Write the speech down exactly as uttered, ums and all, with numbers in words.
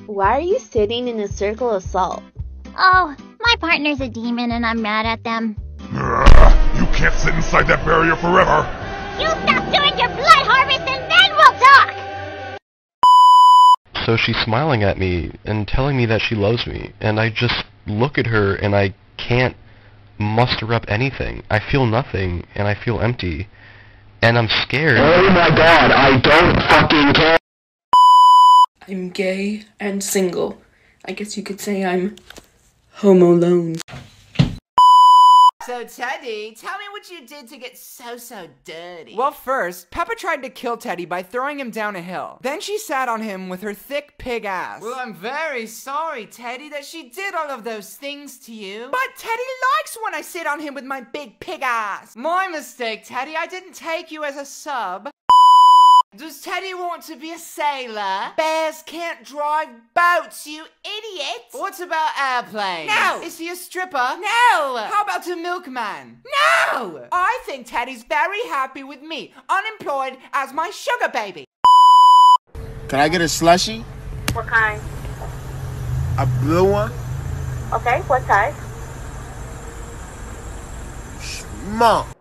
Why are you sitting in a circle of salt? Oh, my partner's a demon and I'm mad at them. You can't sit inside that barrier forever! You stop doing your blood harvest and then we'll talk! So she's smiling at me and telling me that she loves me, and I just look at her and I can't muster up anything. I feel nothing, and I feel empty, and I'm scared. Oh my god, I don't fucking care! I'm gay and single. I guess you could say I'm home alone. So, Teddy, tell me what you did to get so, so dirty. Well, first, Peppa tried to kill Teddy by throwing him down a hill. Then she sat on him with her thick pig ass. Well, I'm very sorry, Teddy, that she did all of those things to you. But Teddy likes when I sit on him with my big pig ass. My mistake, Teddy. I didn't take you as a sub. Does Teddy want to be a sailor? Bears can't drive boats, you idiot! What about airplanes? No! Is he a stripper? No! How about a milkman? No! I think Teddy's very happy with me, unemployed, as my sugar baby. Can I get a slushie? What kind? A blue one? Okay, what size? Mom.